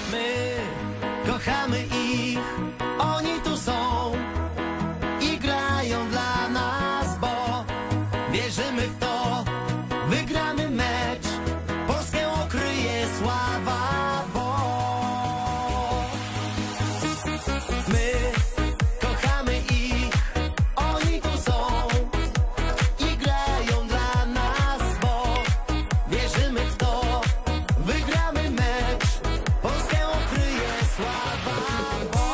My kochamy ich, oni tu są i grają dla nas, bo wierzymy w to, wygramy mecz, Polskę okryje sława, bo my kochamy ich, oni tu są i grają dla nas, bo wierzymy w to, wygramy mecz, Polskę okryje sława, bo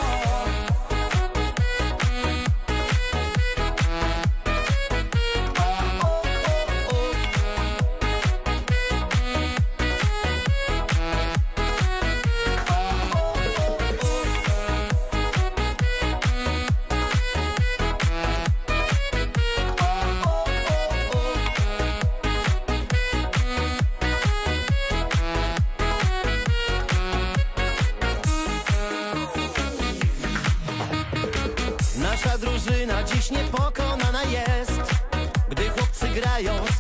nasza drużyna dziś niepokonana jest, gdy chłopcy grają